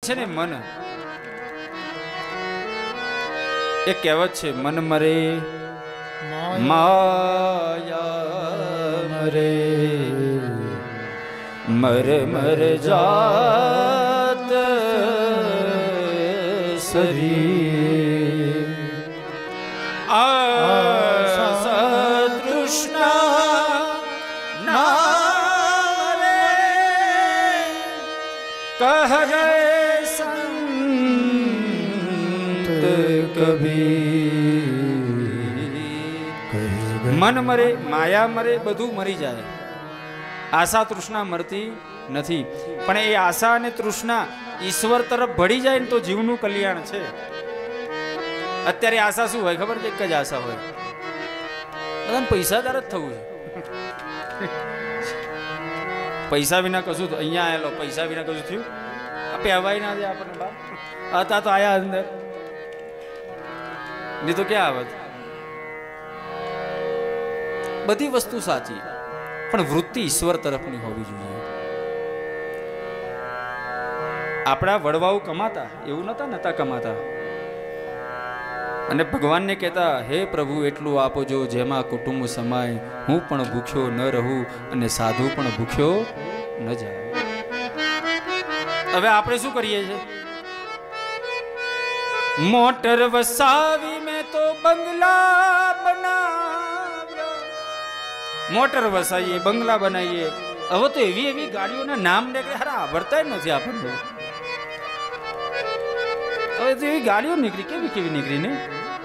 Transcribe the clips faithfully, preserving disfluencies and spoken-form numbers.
છે ને મન, એ કહેવત છે, મન મરે માયા મરે, મર મર જાત સરી, આશા તૃષ્ણા ના રે કહે સંત કબીર। મન મરે, માયા મરે, બધું મરી જાય, આશા તૃષ્ણા મરતી નથી, પણ એ આશા અને તૃષ્ણા ઈશ્વર તરફ ભળી જાય ને તો જીવનું કલ્યાણ છે। અત્યારે આશા શું હોય ખબર છે? એક જ આશા હોય, બધાને પૈસાદાર જ થવું છે। પૈસા વિના કશું, અહીંયા આવેલો પૈસા વિના કશું થયું? આપે હવાઈ ના દે આપણને બાપ, હતા તો આયા અંદર, નહીં તો ક્યાં આવત? બધી વસ્તુ સાચી, પણ વૃત્તિ ઈશ્વર તરફની હોવી જોઈએ। આપણા વડવાઓ કમાતા એવું નતા નતા કમાતા, અને ભગવાનને કહેતા, હે પ્રભુ એટલું આપો જો જેમાં કુટુંબ સમાય, હું પણ ભૂખ્યો ન રહું અને સાધુ પણ ભૂખ્યો ન જાય। હવે આપણે શું કરીએ છીએ? મોટર વસાવી મેં તો બંગલા બનાવ્યા, મોટર વસાવીએ, બંગલા બનાવીએ, હવે તો એવી એવી ગાડીઓના નામ નીકળે, હારા આવડતા જ નથી આપણને। હવે તો એવી ગાડીઓ નીકળી, કેવી કેવી નીકળી ને।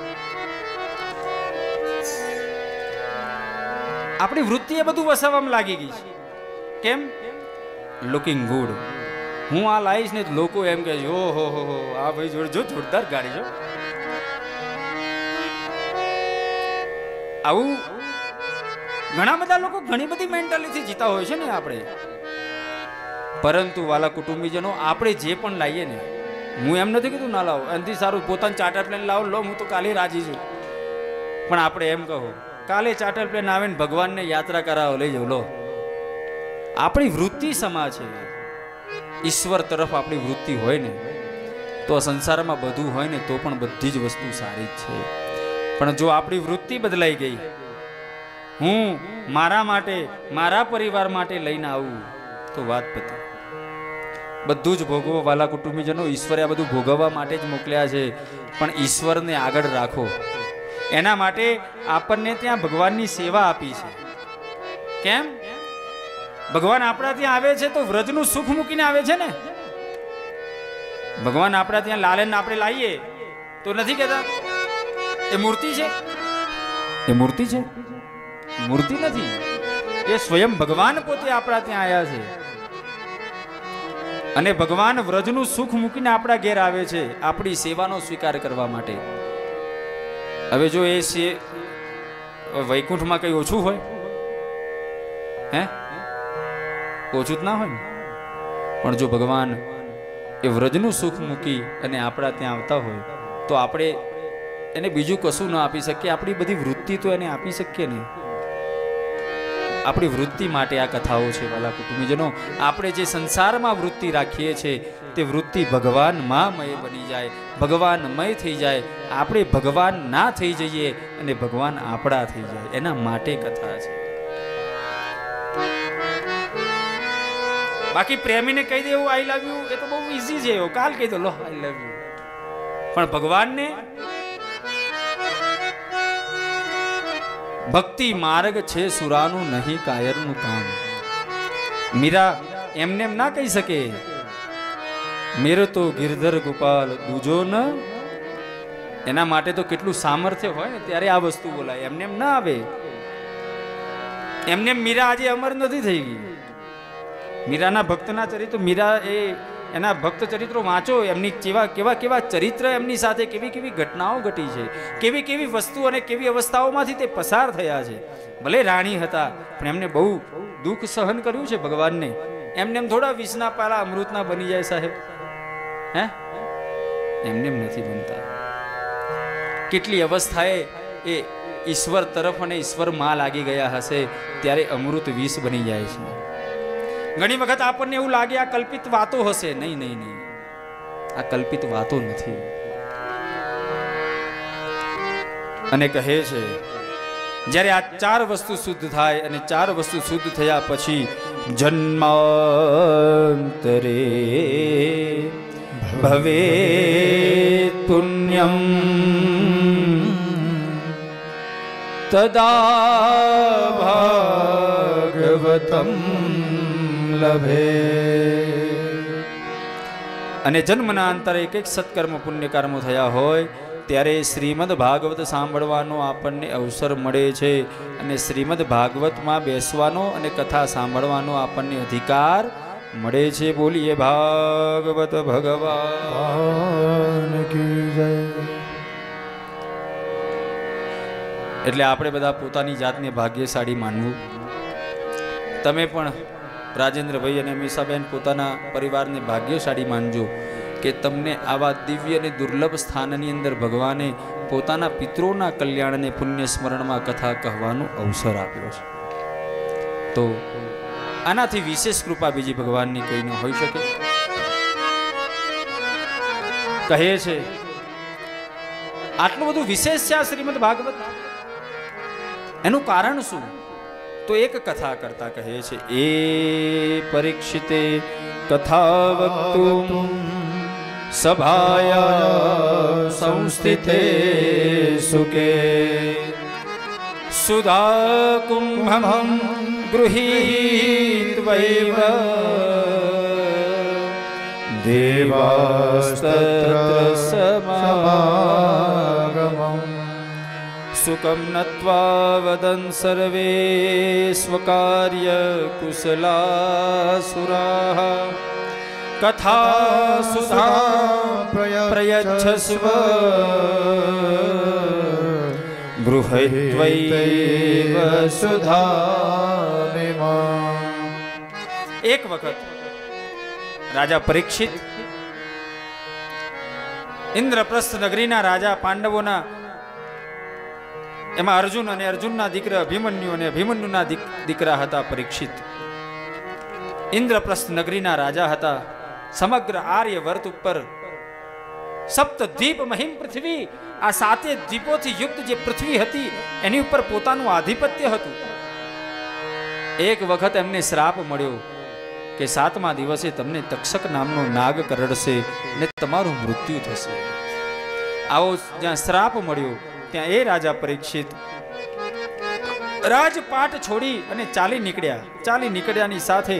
આપણી વૃત્તિ એ બધું વસાવવામાં લાગી ગઈ છે। કેમ? લુકિંગ ગુડ, હું આ લાવીશ ને લોકો એમ કે ઓ હો હો હો આ ભાઈ જોડે જો જોરદાર ગાડી જો। આવું ઘણા બધા લોકો ઘણી બધી મેન્ટાલિટી જીતા હોય છે ને આપણે, પરંતુ વાલા કુટુંબીજનો આપણે જે પણ લાવીએ ને, હું એમ નથી કીધું ના લાવો, એનાથી સારું પોતાનું ચાર્ટર પ્લેન લાવો, લો હું તો કાલે રાજી છું, પણ આપણે એમ કહો કાલે ચાર્ટર પ્લેન આવે ને ભગવાનને યાત્રા કરાવો, લઈ જાવ લો। આપણી વૃત્તિ સમા છે, ઈશ્વર તરફ આપણી વૃત્તિ હોય ને તો સંસારમાં બધું હોય ને તો પણ બધી જ વસ્તુ સારી જ છે। પણ જો આપણી વૃત્તિ બદલાઈ ગઈ, હું મારા માટે મારા પરિવાર માટે લઈને આવું તો વાત પતી। બધું જ ભોગવો વાલા કુટુંબીજનો, ઈશ્વરે આ બધું ભોગવવા માટે જ મોકલ્યા છે, પણ ઈશ્વરને આગળ રાખો, એના માટે આપણને ત્યાં ભગવાનની સેવા આપી છે। કેમ? ભગવાન આપણા ત્યાં આવે છે તો વ્રજનું સુખ મૂકીને આવે છે ને। ભગવાન આપણા ત્યાં લાલે ને આપણે લાવીએ તો નથી કહેતા એ મૂર્તિ છે, એ મૂર્તિ છે, મૂર્તિ નથી, એ સ્વયં ભગવાન પોતે આપણા ત્યાં આવ્યા છે, અને ભગવાન વ્રજનું સુખ મૂકીને આપણા ઘેર આવે છે આપણી સેવાનો સ્વીકાર કરવા માટે। હવે જો એ છે વૈકુંઠમાં કઈ ઓછું હોય? હે, ઓછું જ ના હોય ને। પણ જો ભગવાન એ વ્રજનું સુખ મૂકી અને આપણા ત્યાં આવતા હોય તો આપણે એને બીજું કશું ન આપી શકીએ, આપણી બધી વૃત્તિ તો એને આપી શકીએ ને। આપણી વૃત્તિ માટે આ કથાઓ છે વાલા કુટુંબીજનો। આપણે જે સંસારમાં વૃત્તિ રાખીએ છીએ તે વૃત્તિ ભગવાનમાં મય બની જાય, ભગવાનમય થઈ જાય, આપણે ભગવાન ના થઈ જઈએ અને ભગવાન આપણા થઈ જાય, એના માટે કથા છે। બાકી પ્રેમીને કહી દેવું આઈ લવ યુ એ તો બહુ ઈઝી છે, કાલ કહી દો લો આઈ લવ યુ, પણ ભગવાનને ભક્તિ માર્ગ છે સુરાનું નહીં કાયરનું કામ। મીરા એમને એમ ના કહી શકે મેરો તો ગિરધર ગોપાલ દૂજો ન, એના માટે તો કેટલું સામર્થ્ય હોય ને ત્યારે આ વસ્તુ બોલાય, એમને એમ ના આવે। એમને મીરા આજે અમર નથી થઈ ગઈ। મીરાના ભક્તના ચરિત્રો, મીરા એ એના ભક્ત ચરિત્રો વાંચો, એમની કેવા કેવા કેવા ચરિત્ર, એમની સાથે કેવી કેવી ઘટનાઓ ઘટી છે, કેવી કેવી વસ્તુ અને કેવી અવસ્થાઓમાંથી તે પસાર થયા છે। ભલે રાણી હતા પણ એમને બહુ દુઃખ સહન કર્યું છે ભગવાનને। એમને એમ થોડા વિષના પાલા અમૃતના બની જાય સાહેબ, હે એમને એમ નથી બનતા। કેટલી અવસ્થાએ એ ઈશ્વર તરફ અને ઈશ્વર માં લાગી ગયા હશે ત્યારે અમૃત વિષ બની જાય છે। ઘણી વખત આપણને એવું લાગે આ કલ્પિત વાતો હશે, નહીં નહીં નહીં, આ કલ્પિત વાતો નથી. અને કહે છે જ્યારે આ ચાર વસ્તુ શુદ્ધ થાય અને ચાર વસ્તુ શુદ્ધ થયા પછી જન્માંતરે ભવે પુણ્યમ તદા ભાગવતમ લભે. અને જન્મના અંતરે એક એક સત્કર્મ પુણ્યકર્મો થયા હોય ત્યારે શ્રીમદ ભાગવત સાંભળવાનો આપણને અવસર મળે છે અને શ્રીમદ ભાગવતમાં બેસવાનો અને કથા સાંભળવાનો આપણને અધિકાર મળે છે. બોલીએ ભાગવત ભગવાન કી જય. એટલે આપણે બધા પોતાની જાતને ભાગ્યશાળી માનવું. તમે પણ રાજેન્દ્રભાઈ અને મીસાબેન પોતાના પરિવારને ભાગ્યશાળી માનજો કે તમને આવા દિવ્ય અને દુર્લભ સ્થાનની અંદર ભગવાને પોતાના પિતરોના કલ્યાણ અને પુણ્ય સ્મરણમાં કથા કહેવાનો અવસર આપ્યો છે. તો આનાથી વિશેષ કૃપા બીજી ભગવાનની કઈ ન હોઈ શકે. કહે છે આટલું બધું વિશેષ છે આ શ્રીમદ ભાગવત. એનું કારણ શું? તો એક કથા કરતા કહે છે એ પરીક્ષિતે કથા વક્તુ સભાયા સંસ્થિતે સુકે સુધા કુંભમ ગૃહીત્વૈવ દેવાસ્તત્ર સમાગમં સુકમ નત્વા વદન સર્વે સ્વકાર્ય કુશલાસુરાઃ કથા સુધા પ્રયચ્છસ્વ ગૃહીત્વૈવ સુધામિમાં. એક વખત રાજા પરીક્ષિત ઇન્દ્રપ્રસ્થ નગરીના રાજા પાંડવોના એમાં અર્જુન અને અર્જુનના દીકરા અભિમન્યુ અને અભિમન્યુના દીકરા હતા પરીક્ષિત. ઇન્દ્રપ્રસ્થ નગરીના રાજા હતા. સમગ્ર આર્ય વર્ત ઉપર સપ્ત દ્વીપ મહિમ પૃથ્વી, આ સાતે દ્વીપોથી યુક્ત જે પૃથ્વી હતી એની ઉપર પોતાનું આધિપત્ય હતું. એક વખત એમને શ્રાપ મળ્યો કે સાતમા દિવસે તમને તક્ષક નામનો નાગ કરડશે અને તમારું મૃત્યુ થશે. આવો જ્યાં શ્રાપ મળ્યો ત્યાં એ રાજા પરીક્ષિત રાજપાટ છોડી અને ચાલી નીકળ્યા. ચાલી નીકળ્યાની સાથે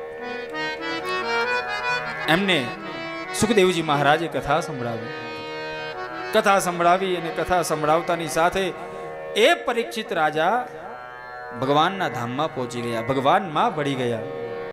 એમને સુખદેવજી મહારાજે કથા સંભળાવી. કથા સંભળાવી અને કથા સંભળાવતાની સાથે એ પરીક્ષિત રાજા ભગવાનના ધામમાં પહોંચી ગયા, ભગવાનમાં ભળી ગયા.